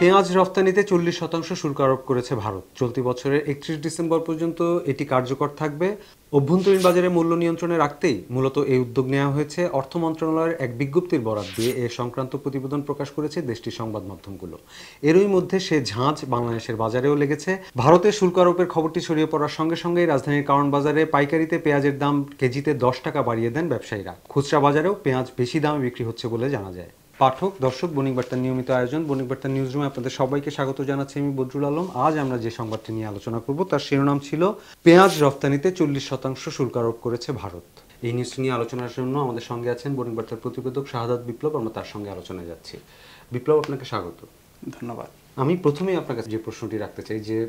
পেঁয়াজ রফতানিতে 40% শুল্ক আরোপ করেছে ভারত। চলতি বছরের 31 ডিসেম্বর পর্যন্ত এটি কার্যকর থাকবে। অভ্যন্তরীণ বাজারে মূল্য নিয়ন্ত্রণে রাখতেই মূলত এই উদ্যোগ নেওয়া হয়েছে। অর্থ মন্ত্রণালয়ের এক বিজ্ঞপ্তির বরাত দিয়ে এ সংক্রান্ত প্রতিবেদন প্রকাশ করেছে দেশটির সংবাদ মাধ্যমগুলো। এরই মধ্যে সে ঝাঁজ বাংলাদেশের বাজারেও লেগেছে। ভারতের শুল্ক আরোপের খবরটি ছড়িয়ে পড়ার সঙ্গে সঙ্গেই রাজধানীর কারণ বাজারে পাইকারিতে পেঁয়াজের দাম কেজিতে 10 টাকা বাড়িয়ে দেন ব্যবসায়ীরা। খুচরা বাজারেও পেঁয়াজ বেশি দামে বিক্রি হচ্ছে বলে জানা যায়। পাঠক, দর্শক, বণিক বার্তার নিয়মিত আয়োজন বণিক বার্তার নিউজ রুমে আপনাদের সবাইকে স্বাগত জানাচ্ছি আমি বদরুল আলম। আজ আমরা যে সংবাদটি নিয়ে আলোচনা করব তার শিরোনাম ছিল পেঁয়াজ রফতানিতে 40% শুল্ক আরোপ করেছে ভারত। এই নিউজটি নিয়ে আলোচনার জন্য আমাদের সঙ্গে আছেন বণিক বার্তার প্রতিবেদক শাহাদাত বিপ্লব। আমরা তার সঙ্গে আলোচনায় যাচ্ছি। বিপ্লব, আপনাকে স্বাগত। ধন্যবাদ। আমি প্রথমেই আপনার কাছে যে প্রশ্নটি রাখতে চাই যে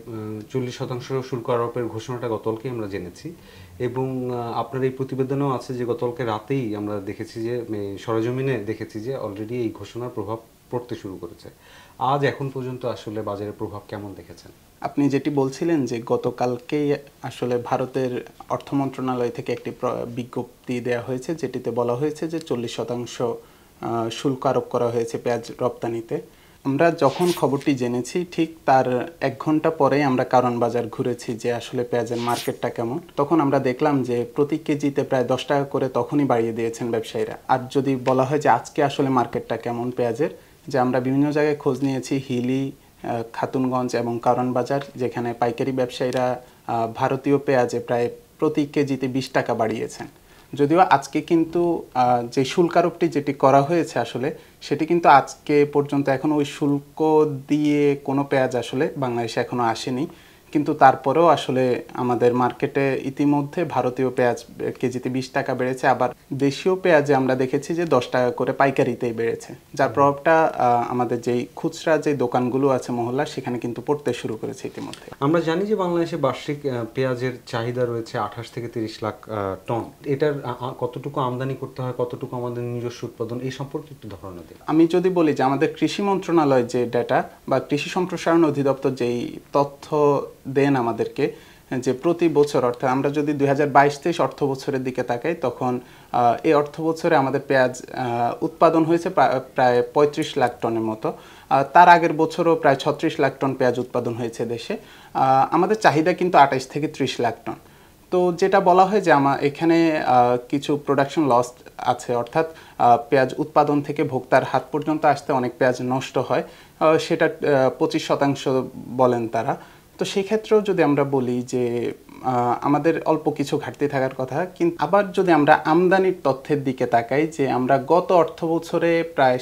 40% শুল্ক আরোপের ঘোষণাটা গতকালকে আমরা জেনেছি এবং আপনার এই প্রতিবেদনেও আছে যে গতকালকে রাতেই আমরা দেখেছি যে সরেজমিনে দেখেছি যে অলরেডি এই ঘোষণার প্রভাব পড়তে শুরু করেছে। আজ এখন পর্যন্ত আসলে বাজারের প্রভাব কেমন দেখেছেন? আপনি যেটি বলছিলেন যে গতকালকেই আসলে ভারতের অর্থ মন্ত্রণালয় থেকে একটি বিজ্ঞপ্তি দেওয়া হয়েছে, যেটিতে বলা হয়েছে যে 40% শুল্ক আরোপ করা হয়েছে পেঁয়াজ রপ্তানিতে। আমরা যখন খবরটি জেনেছি ঠিক তার 1 ঘন্টা পরেই আমরা কারণ বাজার ঘুরেছি যে আসলে পেঁয়াজের মার্কেটটা কেমন। তখন আমরা দেখলাম যে প্রতি কেজিতে প্রায় 10 টাকা করে তখনই বাড়িয়ে দিয়েছেন ব্যবসায়ীরা। আর যদি বলা হয় যে আজকে আসলে মার্কেটটা কেমন পেঁয়াজের, যে আমরা বিভিন্ন জায়গায় খোঁজ নিয়েছি, হিলি, খাতুনগঞ্জ এবং কারণ বাজার, যেখানে পাইকারি ব্যবসায়ীরা ভারতীয় পেঁয়াজে প্রায় প্রতি কেজিতে 20 টাকা বাড়িয়েছেন। যদিও আজকে কিন্তু যে শুল্ক আরোপটি যেটি করা হয়েছে আসলে সেটি কিন্তু আজকে পর্যন্ত এখনও ওই শুল্ক দিয়ে কোনো পেঁয়াজ আসলে বাংলাদেশে এখনও আসেনি, কিন্তু তারপরেও আসলে আমাদের মার্কেটে ইতিমধ্যে ভারতীয় পেঁয়াজ কেজিতে 20 টাকা বেড়েছে। আবার দেশীয় পেঁয়াজে আমরা দেখেছি যে 10 টাকা করে পাইকারিতেই বেড়েছে, যার প্রভাবটা আমাদের যেই খুচরা যে দোকানগুলো আছে মহল্লা সেখানে কিন্তু পড়তে শুরু করেছে ইতিমধ্যে। আমরা জানি যে বাংলাদেশে বার্ষিক পেঁয়াজের চাহিদা রয়েছে 28 থেকে 30 লাখ টন। এটার কতটুকু আমদানি করতে হয়, কতটুকু আমাদের নিজস্ব উৎপাদন, এই সম্পর্কে একটু ধারণা দিন। আমি যদি বলি যে আমাদের কৃষি মন্ত্রণালয় যে ডাটা বা কৃষি সম্প্রসারণ অধিদপ্তর যেই তথ্য দেন আমাদেরকে, যে প্রতি বছর অর্থাৎ আমরা যদি 2022-23 অর্থ বছরের দিকে তাকাই, তখন এই অর্থ বছরে আমাদের পেঁয়াজ উৎপাদন হয়েছে প্রায় 35 লাখ টনের মতো। তার আগের বছরও প্রায় 36 লাখ টন পেঁয়াজ উৎপাদন হয়েছে দেশে। আমাদের চাহিদা কিন্তু 28 থেকে 30 লাখ টন। তো যেটা বলা হয় যে এখানে কিছু প্রোডাকশন লস আছে, অর্থাৎ পেঁয়াজ উৎপাদন থেকে ভোক্তার হাত পর্যন্ত আসতে অনেক পেঁয়াজ নষ্ট হয়, সেটা 25% বলেন তারা। তো সেই ক্ষেত্রেও যদি আমরা বলি যে আমাদের অল্প কিছু ঘাটতি থাকার কথা, কিন্তু আবার যদি আমরা আমদানির তথ্যের দিকে তাকাই, যে আমরা গত অর্থ বছরে প্রায়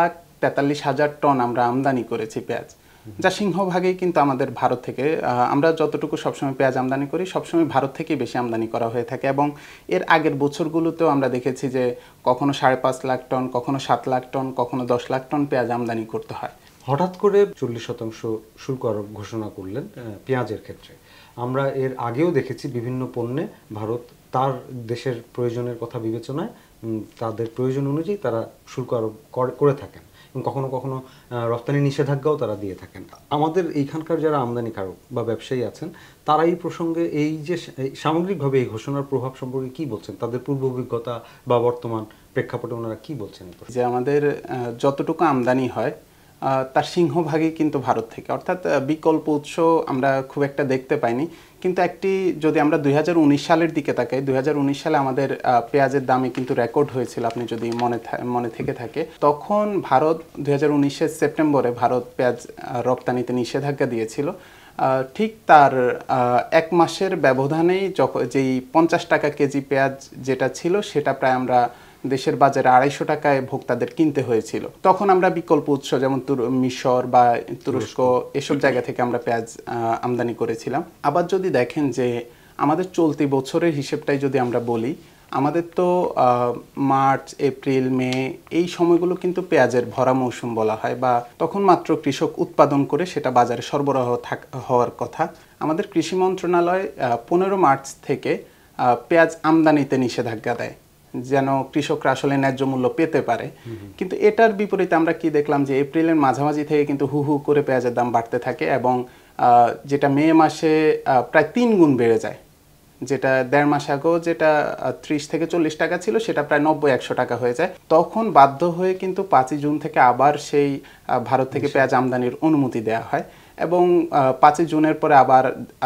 7,43,000 টন আমরা আমদানি করেছি পেঁয়াজ, যা সিংহভাগেই কিন্তু আমাদের ভারত থেকে। আমরা যতটুকু সবসময় পেঁয়াজ আমদানি করি সবসময় ভারত থেকেই বেশি আমদানি করা হয়ে থাকে, এবং এর আগের বছরগুলোতেও আমরা দেখেছি যে কখনো 5.5 লাখ টন, কখনো 7 লাখ টন, কখনো 10 লাখ টন পেঁয়াজ আমদানি করতে হয়। হঠাৎ করে 40% শুল্ক আরোপ ঘোষণা করলেন পেঁয়াজের ক্ষেত্রে। আমরা এর আগেও দেখেছি বিভিন্ন পণ্যে ভারত তার দেশের প্রয়োজনের কথা বিবেচনায় তাদের প্রয়োজন অনুযায়ী তারা শুল্ক আরোপ করে থাকেন এবং কখনো কখনো রপ্তানি নিষেধাজ্ঞাও তারা দিয়ে থাকেন। আমাদের এইখানকার যারা আমদানিকারক বা ব্যবসায়ী আছেন তারা এই প্রসঙ্গে এই যে সামগ্রিকভাবে এই ঘোষণার প্রভাব সম্পর্কে কি বলছেন? তাদের পূর্ব অভিজ্ঞতা বা বর্তমান প্রেক্ষাপটে ওনারা কি বলছেন? যে আমাদের যতটুকু আমদানি হয় তার সিংহভাগই কিন্তু ভারত থেকে, অর্থাৎ বিকল্প উৎস আমরা খুব একটা দেখতে পাইনি। কিন্তু একটি যদি আমরা 2019 সালের দিকে তাকাই, 2019 সালে আমাদের পেঁয়াজের দামে কিন্তু রেকর্ড হয়েছিল, আপনি যদি মনে থেকে থাকে। তখন ভারত 2019-এর সেপ্টেম্বরে ভারত পেঁয়াজ রপ্তানিতে নিষেধাজ্ঞা দিয়েছিল। ঠিক তার 1 মাসের ব্যবধানেই যেই 50 টাকা কেজি পেঁয়াজ যেটা ছিল সেটা প্রায় আমরা দেশের বাজারে 250 টাকায় ভোক্তাদের কিনতে হয়েছিল। তখন আমরা বিকল্প উৎস যেমন মিশর বা তুরস্ক এসব জায়গা থেকে আমরা পেঁয়াজ আমদানি করেছিলাম। আবার যদি দেখেন যে আমাদের চলতি বছরের হিসেবটাই যদি আমরা বলি, আমাদের তো মার্চ, এপ্রিল, মে এই সময়গুলো কিন্তু পেঁয়াজের ভরা মৌসুম বলা হয়, বা তখন মাত্র কৃষক উৎপাদন করে সেটা বাজারে সরবরাহ হওয়ার কথা। আমাদের কৃষি মন্ত্রণালয় 15 মার্চ থেকে পেঁয়াজ আমদানিতে নিষেধাজ্ঞা দেয়, যেন কৃষকরা আসলে ন্যায্য মূল্য পেতে পারে। কিন্তু এটার বিপরীতে আমরা কি দেখলাম যে এপ্রিলের মাঝামাঝি থেকে কিন্তু হু হু করে পেঁয়াজের দাম বাড়তে থাকে, এবং যেটা মে মাসে প্রায় 3 গুণ বেড়ে যায়। যেটা 1.5 মাস আগেও যেটা 30 থেকে 40 টাকা ছিল সেটা প্রায় 90-100 টাকা হয়ে যায়। তখন বাধ্য হয়ে কিন্তু 5ই জুন থেকে আবার সেই ভারত থেকে পেঁয়াজ আমদানির অনুমতি দেওয়া হয় এবং 5ই জুনের পরে আবার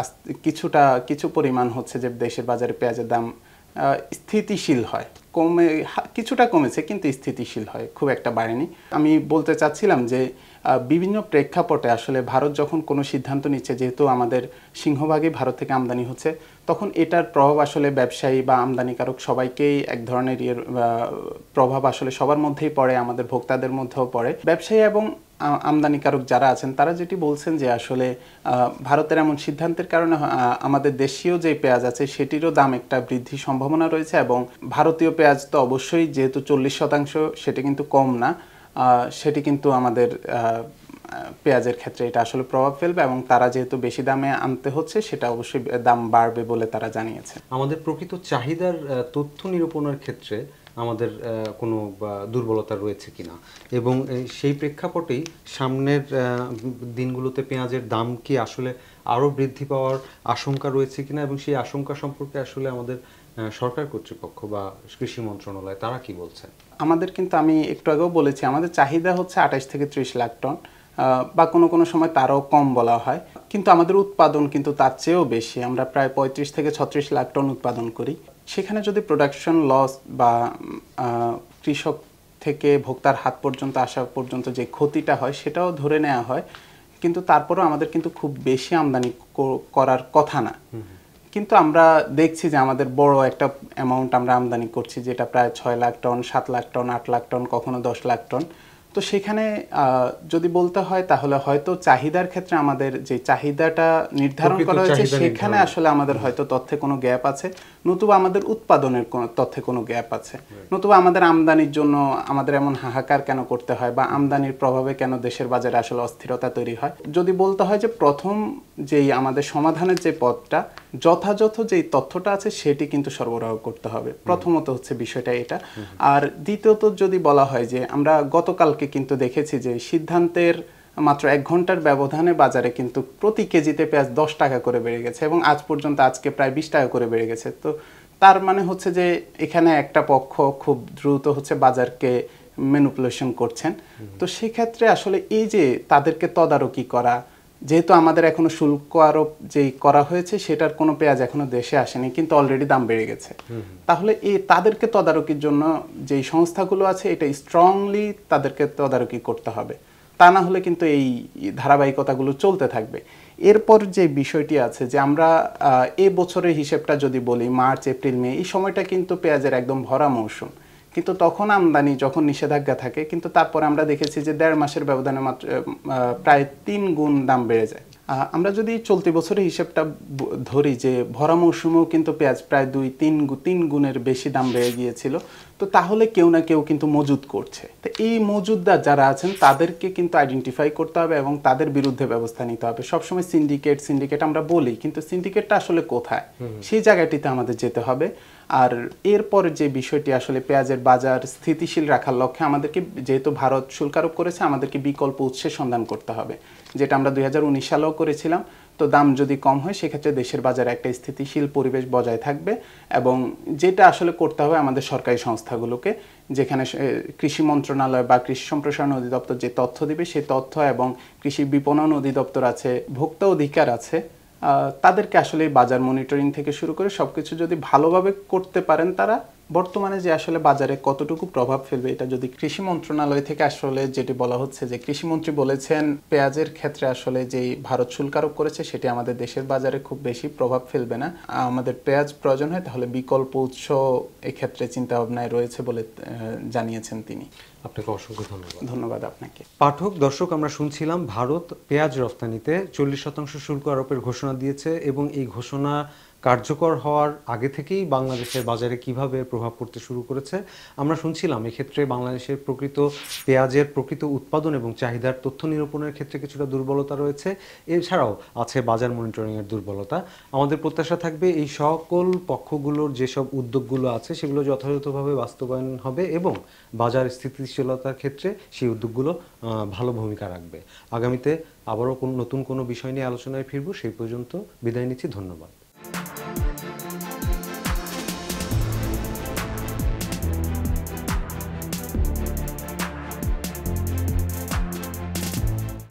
কিছু পরিমাণ হচ্ছে যে দেশের বাজারে পেঁয়াজের দাম স্থিতিশীল হয়, কিছুটা কমেছে কিন্তু স্থিতিশীল হয়, খুব একটা বাড়েনি। আমি বলতে চাচ্ছিলাম যে বিভিন্ন প্রেক্ষাপটে আসলে ভারত যখন কোনো সিদ্ধান্ত নিচ্ছে, যেহেতু আমাদের সিংহভাগই ভারত থেকে আমদানি হচ্ছে, তখন এটার প্রভাব আসলে ব্যবসায়ী বা আমদানিকারক সবাইকেই এক ধরনের প্রভাব আসলে সবার মধ্যেই পড়ে, আমাদের ভোক্তাদের মধ্যেও পড়ে। ব্যবসায়ী এবং আমদানিকারক যারা আছেন তারা যেটি বলছেন যে আসলে ভারতের এমন সিদ্ধান্তের কারণে আমাদের দেশীয় যে পেঁয়াজ আছে সেটিরও দাম একটা বৃদ্ধির সম্ভাবনা রয়েছে এবং ভারতীয় পেঁয়াজ তো অবশ্যই যেহেতু 40% সেটি কিন্তু কম না, সেটি কিন্তু আমাদের পেঁয়াজের ক্ষেত্রে এটা আসলে প্রভাব ফেলবে এবং তারা যেহেতু বেশি দামে আনতে হচ্ছে সেটা অবশ্যই দাম বাড়বে বলে তারা জানিয়েছে। আমাদের প্রকৃত চাহিদার তথ্য নিরূপণের ক্ষেত্রে আমাদের কোনো দুর্বলতা রয়েছে কিনা এবং সেই প্রেক্ষাপটেই সামনের দিনগুলোতে পেঁয়াজের দাম কি আসলে আরও বৃদ্ধি পাওয়ার আশঙ্কা রয়েছে কিনা এবং সেই আশঙ্কা সম্পর্কে আসলে আমাদের সরকার কর্তৃপক্ষ বা কৃষি মন্ত্রণালয় তারা কি বলছে? আমাদের কিন্তু আমি একটু আগেও বলেছি আমাদের চাহিদা হচ্ছে 28 থেকে 30 লাখ টন বা কোনো সময় তারও কম বলা হয়, কিন্তু আমাদের উৎপাদন কিন্তু তার চেয়েও বেশি, আমরা প্রায় 35 থেকে 36 লাখ টন উৎপাদন করি। সেখানে যদি প্রোডাকশন লস বা কৃষক থেকে ভোক্তার হাত পর্যন্ত আসা পর্যন্ত যে ক্ষতিটা হয় সেটাও ধরে নেওয়া হয়, কিন্তু তারপরেও আমাদের কিন্তু খুব বেশি আমদানি করার কথা না। কিন্তু আমরা দেখছি যে আমাদের বড় একটা অ্যামাউন্ট আমরা আমদানি করছি, যেটা প্রায় 6 lakh ton, 7 lakh ton, 8 lakh ton, কখনো 10 লাখ টন। তো সেখানে যদি বলতে হয় তাহলে হয়তো চাহিদার ক্ষেত্রে আমাদের যে চাহিদাটা নির্ধারণ করা হয়েছে সেখানে আসলে আমাদের হয়তো তথ্যে কোনো গ্যাপ আছে, নতুবা আমাদের উৎপাদনের তথ্যে কোনো গ্যাপ আছে, নতুবা আমাদের আমদানির জন্য আমাদের এমন হাহাকার কেন করতে হয় বা আমদানির প্রভাবে কেন দেশের বাজারে আসলে অস্থিরতা তৈরি হয়। যদি বলতে হয় যে প্রথম যেই আমাদের সমাধানের যে পথটা, যথাযথ যেই তথ্যটা আছে সেটি কিন্তু সরবরাহ করতে হবে, প্রথমত হচ্ছে বিষয়টা এটা। আর দ্বিতীয়ত যদি বলা হয় যে আমরা গতকালকে কিন্তু দেখেছি যে সিদ্ধান্তের মাত্র 1 ঘন্টার ব্যবধানে বাজারে কিন্তু প্রতি কেজিতে পেঁয়াজ 10 টাকা করে বেড়ে গেছে এবং আজ পর্যন্ত আজকে প্রায় 20 টাকা করে বেড়ে গেছে। তো তার মানে হচ্ছে যে এখানে একটা পক্ষ খুব দ্রুত হচ্ছে বাজারকে ম্যানিপুলেশন করছেন। তো সেক্ষেত্রে আসলে এই যে তাদেরকে তদারকি করা, যেহেতু আমাদের এখনো শুল্ক আরোপ যেই করা হয়েছে সেটার কোনো পেঁয়াজ এখনো দেশে আসেনি কিন্তু অলরেডি দাম বেড়ে গেছে, তাহলে তাদেরকে তদারকির জন্য যেই সংস্থাগুলো আছে এটা স্ট্রংলি তাদেরকে তদারকি করতে হবে, তা না হলে কিন্তু এই ধারাবাহিকতাগুলো চলতে থাকবে। এরপর যে বিষয়টি আছে যে আমরা এই বছরের হিসেবটা যদি বলি, মার্চ, এপ্রিল, মে এই সময়টা কিন্তু পেঁয়াজের একদম ভরা মৌসুম, কিন্তু তখন আমদানি যখন নিষেধাজ্ঞা থাকে, কিন্তু তারপরে আমরা দেখেছি যে 1.5 মাসের ব্যবধানে মাত্র প্রায় 3 গুণ দাম বেড়ে যায়। আমরা যদি চলতি বছরের হিসেবটা ধরি যে ভরা মৌসুমেও কিন্তু পেঁয়াজ প্রায় 2-3 গুণের বেশি দাম বেড়ে গিয়েছিল, তো তাহলে কেউ না কেউ কিন্তু মজুদ করছে। তো এই মজুদদার যারা আছেন তাদেরকে কিন্তু আইডেন্টিফাই করতে হবে এবং তাদের বিরুদ্ধে ব্যবস্থা নিতে হবে। সবসময় সিন্ডিকেট আমরা বলি, কিন্তু সিন্ডিকেটটা আসলে কোথায় সেই জায়গাটিতে আমাদের যেতে হবে। আর এরপর যে বিষয়টি আসলে পেঁয়াজের বাজার স্থিতিশীল রাখার লক্ষ্যে আমাদেরকে, যেহেতু ভারত শুল্ক আরোপ করেছে, আমাদেরকে বিকল্প উৎসের সন্ধান করতে হবে, যেটা আমরা 2019 সালেও করেছিলাম। তো দাম যদি কম হয় সেক্ষেত্রে দেশের বাজারে একটা স্থিতিশীল পরিবেশ বজায় থাকবে এবং যেটা আসলে করতে হবে আমাদের সরকারি সংস্থাগুলোকে, যেখানে কৃষি মন্ত্রণালয় বা কৃষি সম্প্রসারণ অধিদপ্তর যে তথ্য দিবে সেই তথ্য এবং কৃষি বিপণন অধিদপ্তর আছে, ভোক্তা অধিকার আছে, তাদেরকে আসলে বাজার মনিটরিং থেকে শুরু করে সবকিছু যদি ভালোভাবে করতে পারেন তারা, বর্তমানে যে আসলে বাজারে কতটুকু প্রভাব ফেলবে এটা যদি কৃষি মন্ত্রণালয় থেকে আসলে যেটি বলা হচ্ছে যে কৃষিমন্ত্রী বলেছেন পেঁয়াজের ক্ষেত্রে আসলে যেই ভারত শুল্ক আরোপ করেছে সেটি আমাদের দেশের বাজারে খুব বেশি প্রভাব ফেলবে না, আমাদের পেঁয়াজ প্রয়োজন হয় তাহলে বিকল্প উৎস এক্ষেত্রে চিন্তা ভাবনায় রয়েছে বলে জানিয়েছেন তিনি। আপনাকে অসংখ্য ধন্যবাদ। ধন্যবাদ আপনাকে। পাঠক দর্শক, আমরা শুনছিলাম ভারত পেঁয়াজ রপ্তানিতে 40% শুল্ক আরোপের ঘোষণা দিয়েছে এবং এই ঘোষণা কার্যকর হওয়ার আগে থেকেই বাংলাদেশের বাজারে কিভাবে প্রভাব পড়তে শুরু করেছে আমরা শুনছিলাম। এক্ষেত্রে বাংলাদেশের প্রকৃত পেঁয়াজের প্রকৃত উৎপাদন এবং চাহিদার তথ্য নিরূপণের ক্ষেত্রে কিছুটা দুর্বলতা রয়েছে, এছাড়াও আছে বাজার মনিটরিংয়ের দুর্বলতা। আমাদের প্রত্যাশা থাকবে এই সকল পক্ষগুলোর যেসব উদ্যোগগুলো আছে সেগুলো যথাযথভাবে বাস্তবায়ন হবে এবং বাজার স্থিতিশীলতার ক্ষেত্রে সেই উদ্যোগগুলো ভালো ভূমিকা রাখবে। আগামীতে আবারও নতুন কোনো বিষয় নিয়ে আলোচনায় ফিরব, সেই পর্যন্ত বিদায় নিচ্ছি। ধন্যবাদ।